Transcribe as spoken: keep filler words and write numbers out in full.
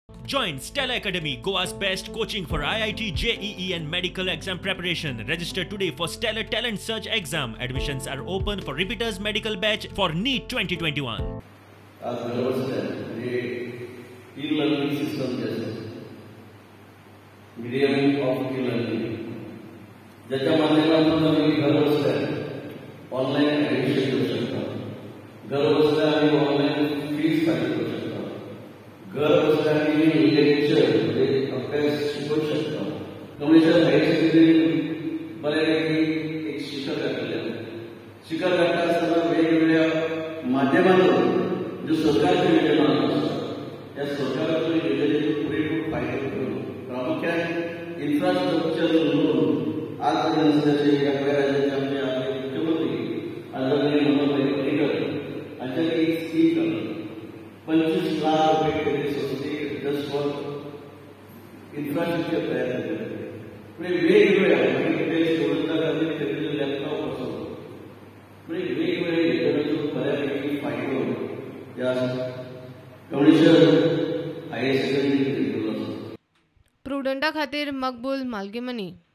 Join Stella Academy, Goa's best coaching for I I T, J E E and medical exam preparation. Register today for Stellar Talent Search exam. Admissions are open for repeaters medical batch for NEET twenty twenty-one. आज बरोबर हे e learning system जैसे medium of e learning ज्याच्या माध्यमातून आम्ही घर बसल्या online admission करू शकतो, घर बसल्या आम्ही ऑनलाईन फीस फाईल करू शकतो, घर बसल्या आम्ही लेक्चर म्हणजे अभ्यास शिकवू शकतो. कमिशन हायर सेकंडरी बऱ्यापैकी एक शिक्षक आहे, शिक्षक करता असताना वेगवेगळ्या माध्यमातून जो सरकारची योजना असतात त्या सरकारच्या योजनेचे पुरेपूर फायदे करून प्रामुख्याने इन्फ्रास्ट्रक्चर म्हणून आजपर्यंत जसे या राज्याचे आमचे आपले मुख्यमंत्री आदरणीय मनोहर पर्रिकर यांच्याकडे एक स्कीम करतात. पंचवीस लाख रुपये केंद्रीय संस्थेचे जस्ट फॉर इन्फ्रास्ट्रक्चर तयार करते. म्हणजे वेगवेगळ्या लॅपटॉप असो म्हणजे वेगवेगळ्या योजनेतून बऱ्यापैकी फायदे होतो. प्रुडंटा खातीर मकबूल मालगीमनी.